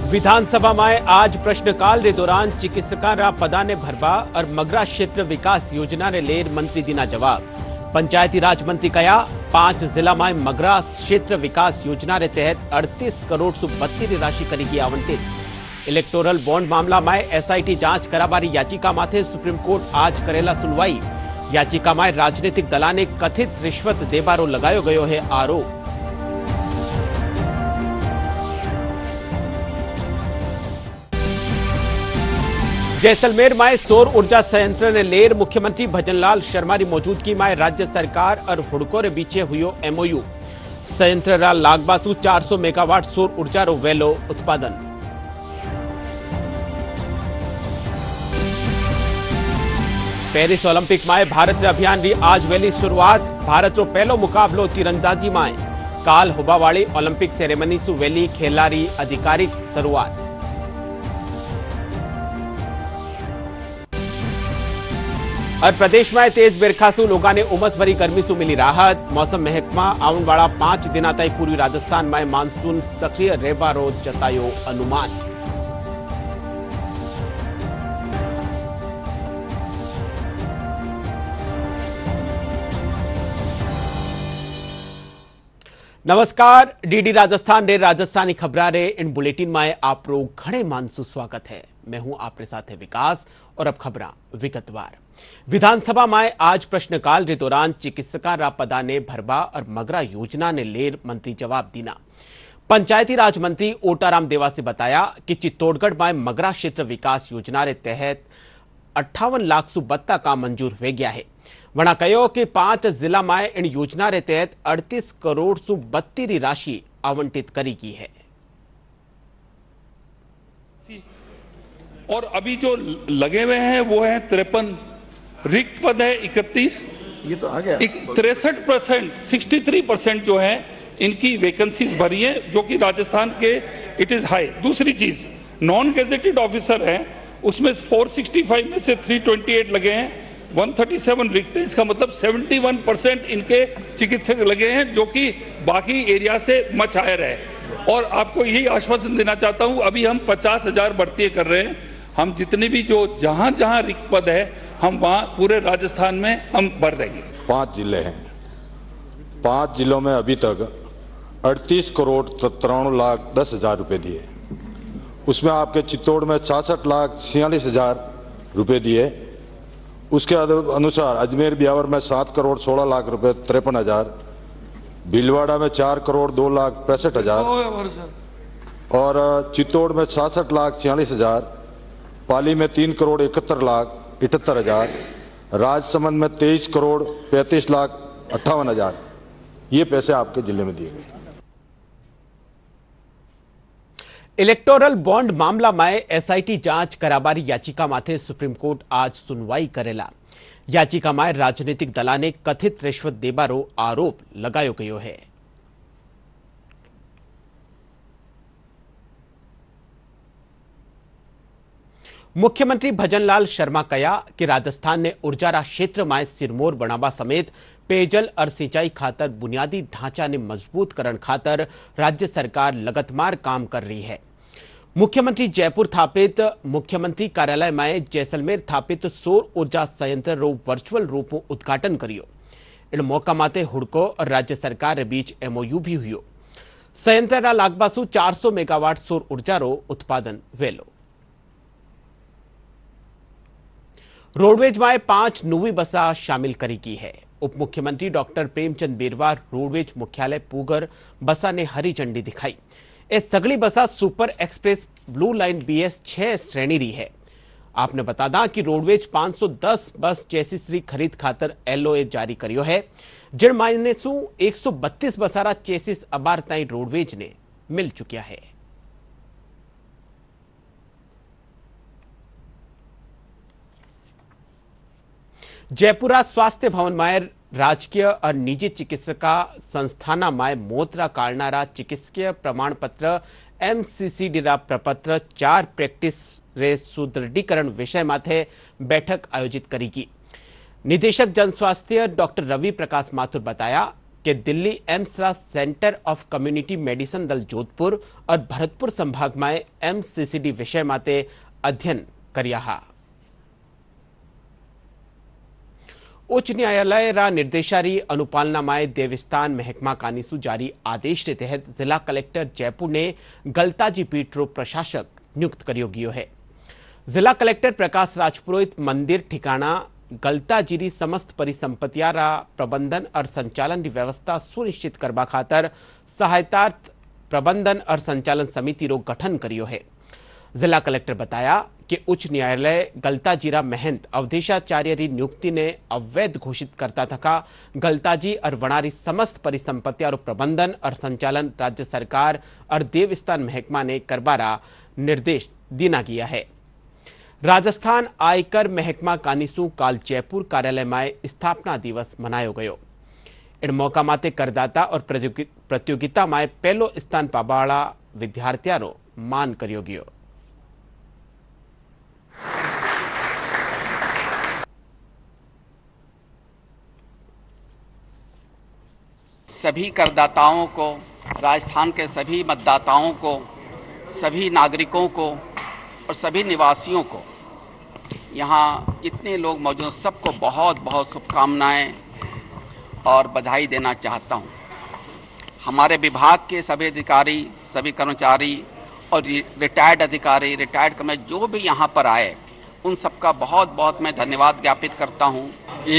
विधानसभा में आज प्रश्नकाल के दौरान चिकित्सकां पदाने भरवा और मगरा क्षेत्र विकास योजना ने लेर मंत्री दीना जवाब। पंचायती राज मंत्री कया 5 जिला में मगरा क्षेत्र विकास योजना रे तहत 38 करोड़ सु 32 राशि करेगी आवंटित। इलेक्टोरल बॉन्ड मामला में एसआईटी जांच करावारी याचिका माथे सुप्रीम कोर्ट आज करेला सुनवाई। याचिका में राजनीतिक दला ने कथित रिश्वत देबारो लगायो गयो है आरोप। जैसलमेर में सौर ऊर्जा संयंत्र ने लेर मुख्यमंत्री भजनलाल शर्मा की मौजूदगी में राज्य सरकार और हुड़को रे बीचे हुयो एमओयू। संयंत्र रा लागबासु 400 मेगावाट सौर ऊर्जा रो वेलो उत्पादन। पेरिस ओलंपिक में भारत अभियान की आज वेली शुरुआत। भारत रो पहलो मुकाबलो तीरंदाजी में। काल होबा वाली ओलंपिक सेरेमनी सु वेली खेलारी आधिकारिक शुरुआत। और प्रदेश में तेज बिरखा सु लोगों ने उमस भरी गर्मी सु मिली राहत। मौसम महकमा आने वाला 5 दिन ताई पूर्वी राजस्थान में मानसून सक्रिय रहेबारो जतायो अनुमान। नमस्कार, डीडी राजस्थान रे राजस्थानी खबरा रे इन बुलेटिन में आप लोग घणे मानसू स्वागत है। मैं हूं आपके साथ है विकास और अब खबरा विगतवार। विधानसभा में आज प्रश्नकाल के दौरान चिकित्सका रा पदाने भरवा और मगरा योजना ने लेर मंत्री जवाब दीना। पंचायती राज मंत्री ओटाराम देवा से बताया कि चित्तौड़गढ़ में मगरा क्षेत्र विकास योजना के तहत 58 लाख सु 72 काम मंजूर हो गया है। वहां कहो कि 5 जिला में इन योजना के तहत 38 करोड़ सु 32 राशि आवंटित करी गई है। और अभी जो लगे हुए हैं वो है 53, रिक्त पद है 31। ये तो आ गया 63%, 63% जो है इनकी वैकेंसीज भरी है, जो कि राजस्थान के इट इज हाई। दूसरी चीज, नॉन गेजेटेड ऑफिसर है, उसमें 465 में से 328 लगे हैं, 137 रिक्त है। इसका मतलब 71% इनके चिकित्सक लगे हैं, जो कि बाकी एरिया से मच हायर है। और आपको यही आश्वासन देना चाहता हूं, अभी हम 50,000 भर्ती कर रहे हैं। हम जितने भी जो जहां जहां रिक्त पद है हम वहां पूरे राजस्थान में हम भर देंगे। 5 जिले हैं, 5 जिलों में अभी तक 38 करोड़ 93 लाख 10 हजार रुपये दिए। उसमें आपके चित्तौड़ में 66 लाख 46 हजार रुपये दिए। उसके अनुसार अजमेर ब्यावर में 7 करोड़ 16 लाख रुपये 53 हजार, भीलवाड़ा में 4 करोड़ 2 लाख 65 हजार और चित्तौड़ में 66 लाख 46 हजार, पाली में 3 करोड़ 71 लाख 78 हजार, राजसमंद में 23 करोड़ 35 लाख 58 हजार। ये पैसे आपके जिले में दिए गए। इलेक्टोरल बॉन्ड मामला में एसआईटी जांच करावारी याचिका माथे सुप्रीम कोर्ट आज सुनवाई करेला। याचिका में राजनीतिक दला ने कथित रिश्वत देबारो आरोप लगायो गयो है। मुख्यमंत्री भजनलाल शर्मा कया कि राजस्थान ने ऊर्जा क्षेत्र में सिरमौर बनावा समेत पेयजल और सिंचाई खातर बुनियादी ढांचा ने मजबूत करण खातर राज्य सरकार लगातार काम कर रही है। मुख्यमंत्री जयपुर स्थापित मुख्यमंत्री कार्यालय में जैसलमेर स्थापित सौर ऊर्जा संयंत्र रो वर्चुअल रूप में उद्घाटन करियो। इन मौका माते हुड़को और राज्य सरकार के बीच एमओयू भी हुयो। संयंत्र रा लागबासु 400 मेगावाट सौर ऊर्जा रो उत्पादन वेलो। रोडवेज में 5 नवी बसा शामिल करी गई है। उप मुख्यमंत्री डॉक्टर प्रेमचंद बेरवा रोडवेज मुख्यालय पूगर बसा ने हरी झंडी दिखाई। ये सगली बसा super express blue line BS 6 श्रेणी री है। आपने बता दा कि रोडवेज 510 बस चेसिस री खरीद खातर LOA जारी करियो है, जिन मायने सु 132 बसारा चेसिस अबार ताई रोडवेज ने मिल चुकिया है। जयपुरा स्वास्थ्य भवन में राजकीय और निजी चिकित्सा संस्थाना में मोतरा काढ़नारा चिकित्सकीय प्रमाण पत्र MCCD रा प्रपत्र 4 प्रेक्टिस रे सुदृढ़ीकरण विषय माथे बैठक आयोजित करेगी। निदेशक जन स्वास्थ्य डॉक्टर रवि प्रकाश माथुर बताया कि दिल्ली एम्स रा सेंटर ऑफ कम्युनिटी मेडिसिन दल जोधपुर और भरतपुर संभाग में एमसीसीडी विषय माटे अध्ययन कर्या हा। उच्च न्यायालय रा निर्देशारी अनुपालना में देवस्थान महकमा कानीसू जारी आदेश के तहत जिला कलेक्टर जयपुर ने गलताजी पीठ रो प्रशासक नियुक्त करियो गयो है। जिला कलेक्टर प्रकाश राजपुरोहित मंदिर ठिकाना गलताजीरी समस्त परिसंपत्तियां रा प्रबंधन और संचालन की व्यवस्था सुनिश्चित करवा खातर सहायतार्थ प्रबंधन और संचालन समिति रो गठन करियो है। जिला कलेक्टर बताया कि उच्च न्यायालय गलताजीरा महंत अवधेशाचार्य री नियुक्ति ने अवैध घोषित करता थका गलताजी और वणारी समस्त परिसंपत्तियां रो प्रबंधन और संचालन राज्य सरकार और देवस्थान महकमा ने करवारा निर्देश देना गया है। राजस्थान आयकर महकमा कानीसू काल जयपुर कार्यालय में स्थापना दिवस मनायो गयो। इन मौका माते करदाता और प्रतियोगिता में पहलो स्थान पावावाळा विद्यार्थियों रो मान कर्यो गयो। सभी करदाताओं को, राजस्थान के सभी मतदाताओं को, सभी नागरिकों को और सभी निवासियों को, यहाँ जितने लोग मौजूद हैं सबको बहुत बहुत शुभकामनाएं और बधाई देना चाहता हूँ। हमारे विभाग के सभी अधिकारी, सभी कर्मचारी और रिटायर्ड अधिकारी, रिटायर्ड कर्मचारी जो भी यहाँ पर आए, उन सबका बहुत बहुत मैं धन्यवाद ज्ञापित करता हूँ।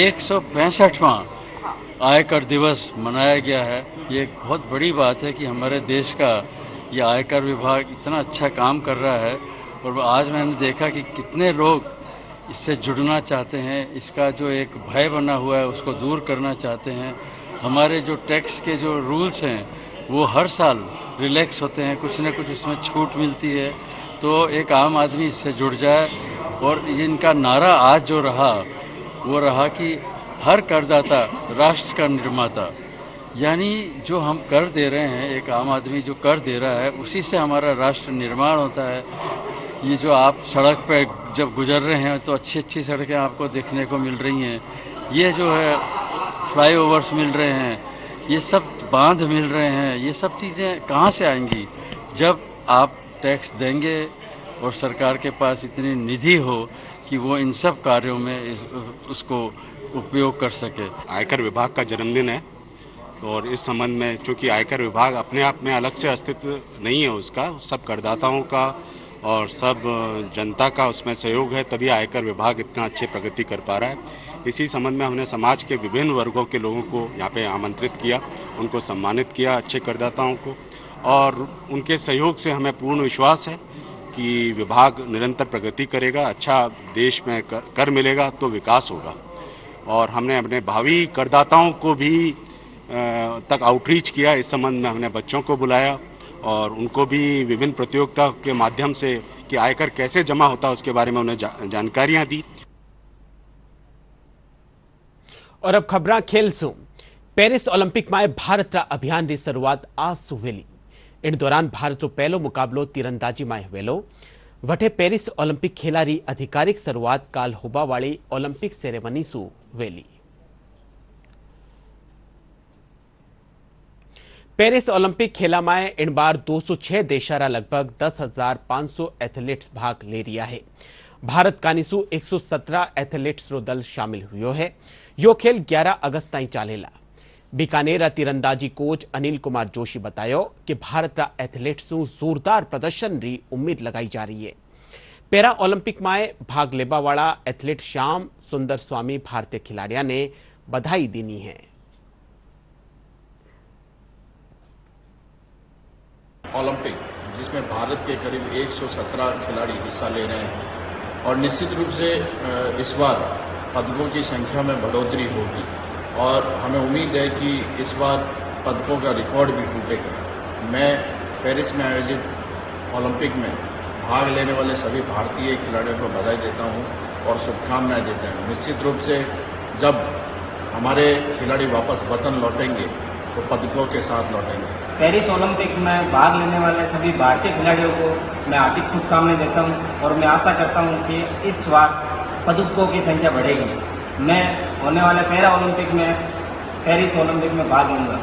165वां आयकर दिवस मनाया गया है। ये एक बहुत बड़ी बात है कि हमारे देश का ये आयकर विभाग इतना अच्छा काम कर रहा है और आज मैंने देखा कि कितने लोग इससे जुड़ना चाहते हैं। इसका जो एक भय बना हुआ है उसको दूर करना चाहते हैं। हमारे जो टैक्स के जो रूल्स हैं वो हर साल रिलैक्स होते हैं, कुछ न कुछ उसमें छूट मिलती है, तो एक आम आदमी इससे जुड़ जाए। और इनका नारा आज जो रहा वो रहा कि हर करदाता राष्ट्र का निर्माता, यानी जो हम कर दे रहे हैं, एक आम आदमी जो कर दे रहा है उसी से हमारा राष्ट्र निर्माण होता है। ये जो आप सड़क पे जब गुजर रहे हैं तो अच्छी अच्छी सड़कें आपको देखने को मिल रही हैं, ये जो है फ्लाईओवर्स मिल रहे हैं, ये सब बांध मिल रहे हैं, ये सब चीज़ें कहाँ से आएंगी जब आप टैक्स देंगे और सरकार के पास इतनी निधि हो कि वो इन सब कार्यों में उसको उपयोग कर सके। आयकर विभाग का जन्मदिन है और इस संबंध में चूँकि आयकर विभाग अपने आप में अलग से अस्तित्व नहीं है, उसका सब करदाताओं का और सब जनता का उसमें सहयोग है, तभी आयकर विभाग इतना अच्छी प्रगति कर पा रहा है। इसी संबंध में हमने समाज के विभिन्न वर्गों के लोगों को यहाँ पे आमंत्रित किया, उनको सम्मानित किया, अच्छे करदाताओं को, और उनके सहयोग से हमें पूर्ण विश्वास है कि विभाग निरंतर प्रगति करेगा, अच्छा देश में कर मिलेगा तो विकास होगा। और हमने अपने भावी करदाताओं को भी तक आउटरीच किया। इस संबंध में हमने बच्चों को बुलाया और उनको भी विभिन्न प्रतियोगिता के माध्यम से कि आयकर कैसे जमा होता है उसके बारे में उन्हें जानकारियां दी। और अब खबरां खेल सु। पेरिस ओलंपिक में भारत रा अभियान की शुरुआत आज सुवेली। इन दौरान भारत रो पहलो मुकाबलो तीरंदाजी में हुएलो। वटे पेरिस ओलंपिक खेला री आधिकारिक शुरुआत काल होबा वाली ओलंपिक सेरेमनी सु वेली। पेरिस ओलंपिक खेला में इन बार 206 देशारा लगभग 10,500 एथलीट्स भाग ले रिया है। भारत कानीसू 117 एथलीट्स रो दल शामिल हुयो है। यो खेल 11 अगस्त ताईं चालेला। बीकानेर तीरंदाजी कोच अनिल कुमार जोशी बतायो कि भारत रा एथलीट्स जोरदार प्रदर्शन री उम्मीद लगाई जा रही है। पैरा ओलंपिक में भाग लेवा वाला एथलीट श्याम सुंदर स्वामी भारतीय खिलाड़ियों ने बधाई देनी है। ओलंपिक जिसमें भारत के करीब 117 खिलाड़ी हिस्सा ले रहे हैं और निश्चित रूप से इस बार पदकों की संख्या में बढ़ोतरी होगी और हमें उम्मीद है कि इस बार पदकों का रिकॉर्ड भी टूटेगा। मैं पेरिस में आयोजित ओलंपिक में भाग लेने वाले सभी भारतीय खिलाड़ियों को बधाई देता हूं और शुभकामनाएं देता हूं। निश्चित रूप से जब हमारे खिलाड़ी वापस वतन लौटेंगे तो पदकों के साथ लौटेंगे। पेरिस ओलंपिक में भाग लेने वाले सभी भारतीय खिलाड़ियों को मैं हार्दिक शुभकामनाएं देता हूं और मैं आशा करता हूं कि इस बार पदकों की संख्या बढ़ेगी। मैं होने वाले पैरा ओलंपिक में पेरिस ओलंपिक में भाग लूंगा।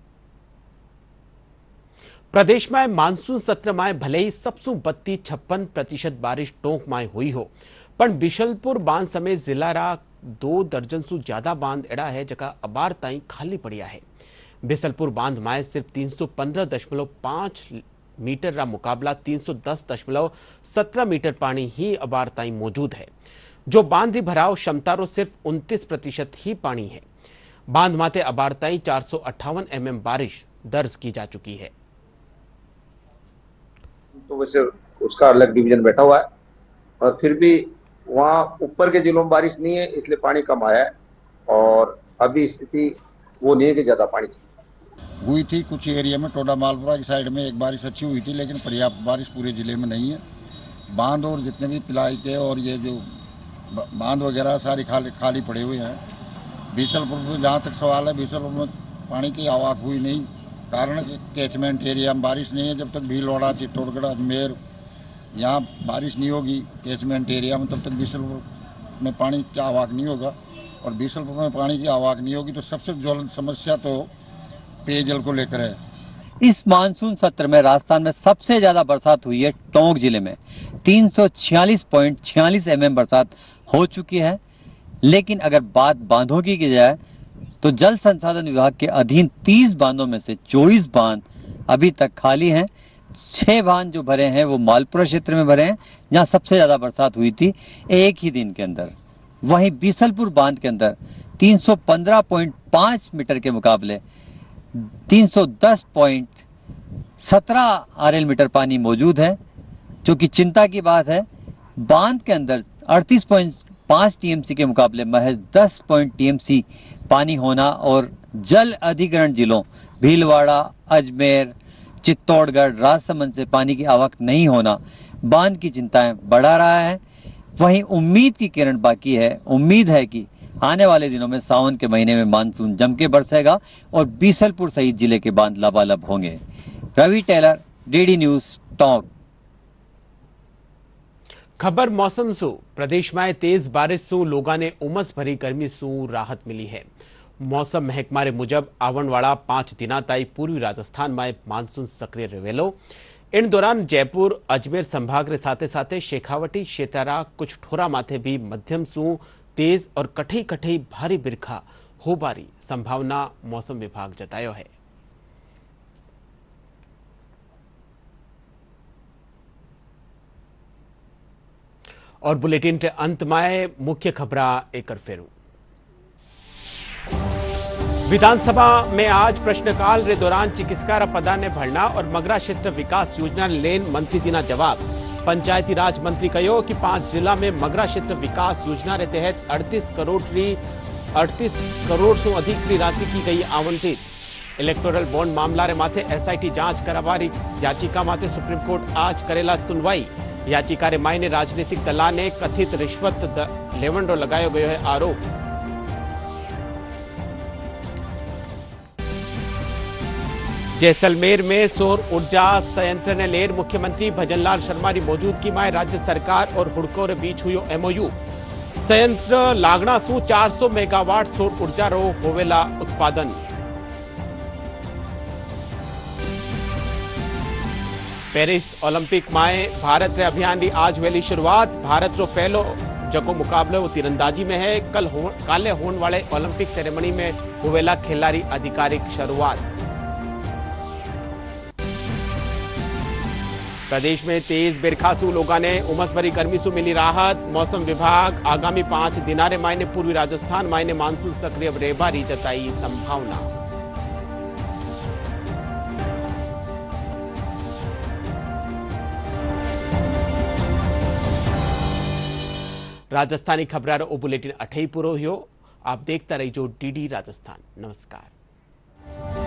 प्रदेश में मानसून सत्र में भले ही 56% बारिश टोंक में हुई हो, पर बिशलपुर बांध समेत जिला रा 2 दर्जन से ज्यादा बांध एड़ा है जगह अबार ताई खाली पड़िया है। बिशलपुर बांध में सिर्फ 315.5 मीटर रा मुकाबला 310.17 मीटर पानी ही अबार ताई मौजूद है। जो बांध री भराव क्षमता रो सिर्फ 29% ही पानी है। बांध माते अबार ताई 458 mm बारिश दर्ज की जा चुकी है। तो वैसे उसका अलग डिवीजन बैठा हुआ है और फिर भी वहाँ ऊपर के जिलों में बारिश नहीं है, इसलिए पानी कम आया है और अभी स्थिति वो नहीं है कि ज्यादा पानी हुई थी। कुछ एरिया में टोडा मालपुरा की साइड में एक बारिश अच्छी हुई थी, लेकिन पर्याप्त बारिश पूरे जिले में नहीं है। बांध और जितने भी पिलाई के और ये जो बांध वगैरह सारी खाली पड़े हुए हैं। बिशलपुर में जहाँ तक सवाल है, बिशलपुर में पानी की आवक हुई नहीं, कारण कैचमेंट एरिया में बारिश नहीं है। जब तक भीलवाड़ा, चित्तौड़गढ़, अजमेर यहाँ बारिश नहीं होगी कैचमेंट एरिया में, तब तक बिशलपुर में पानी की आवक नहीं होगा। और बिशलपुर में पानी की आवक नहीं होगी तो सबसे ज्वलंत समस्या तो पेयजल को लेकर है। इस मानसून सत्र में राजस्थान में सबसे ज्यादा बरसात हुई है टोंक जिले में। 346.46 mm बरसात हो चुकी है। लेकिन अगर बात बांधों की जाए तो जल संसाधन विभाग के अधीन 30 बांधों में से 24 बांध अभी तक खाली हैं। 6 बांध जो भरे हैं वो मालपुरा क्षेत्र में भरे हैं, जहां सबसे ज्यादा बरसात हुई थी एक ही दिन के अंदर। वहीं बिशलपुर बांध के अंदर 315.5 मीटर के मुकाबले 310.17 RL मीटर पानी मौजूद है, जो कि चिंता की बात है। बांध के अंदर 38.5 TMC के मुकाबले महज 10 TMC पानी होना और जल अधिग्रहण जिलों भीलवाड़ा, अजमेर, चित्तौड़गढ़, राजसमंद से पानी की आवक नहीं होना बांध की चिंताएं बढ़ा रहा है। वहीं उम्मीद की किरण बाकी है। उम्मीद है कि आने वाले दिनों में सावन के महीने में मानसून जम के बरसेगा और बिशलपुर सहित जिले के बांध लबालब होंगे। Ravi Taylor, DD News, Tonk. खबर मौसम सु प्रदेश में तेज बारिश सु लोगों ने उमस भरी गर्मी सु राहत मिली है। मौसम महकमा रे मुजब आवन वाला 5 दिना ताई पूर्वी राजस्थान में मानसून सक्रिय रहेलो। इन दौरान जयपुर, अजमेर संभाग रे साथे साथे शेखावटी, शेतारा, कुछ ठोरा माथे भी मध्यम सु तेज और कठई कठई भारी बिरखा होबारी संभावना मौसम विभाग जतायो है। और बुलेटिन के अंत में मुख्य खबरें एक फेरू। विधानसभा में आज प्रश्नकाल रे दौरान चिकित्सकार पदा ने भरना और मगरा क्षेत्र विकास योजना लेन मंत्री दीना जवाब। पंचायती राज मंत्री कहो कि 5 जिला में मगरा क्षेत्र विकास योजना के तहत 38 करोड़ से अधिक की राशि की गई आवंटित। इलेक्टोरल बॉन्ड मामला रे माथे SIT जांच करवारी याचिका माथे सुप्रीम कोर्ट आज करेला सुनवाई। याचिका रे मायने राजनीतिक दला ने कथित रिश्वत लेवंडो लगायो गयो है आरोप। जैसलमेर में सौर ऊर्जा संयंत्र ने लेर मुख्यमंत्री भजनलाल शर्मा की मौजूदगी में राज्य सरकार और हुड़को रे बीच हुई MOU। संयंत्र लागना सु 400 मेगावाट सौर ऊर्जा रो होवेला उत्पादन। पेरिस ओलंपिक में भारत रे अभियान की आज वेली शुरुआत। भारत रो पहलो जको मुकाबलो वो तीरंदाजी में है। काले होने वाले ओलंपिक सेरेमनी में होवेला खिलाड़ी आधिकारिक शुरुआत। प्रदेश में तेज बिरखासू लोगों ने उमस भरी गर्मी से मिली राहत। मौसम विभाग आगामी 5 दिनारे मायने पूर्वी राजस्थान मायने मानसून सक्रिय रहेबारी जताई संभावना। राजस्थानी खबरारो बुलेटिन अठई पूरो हो। आप देखता रहिजो DD राजस्थान। नमस्कार।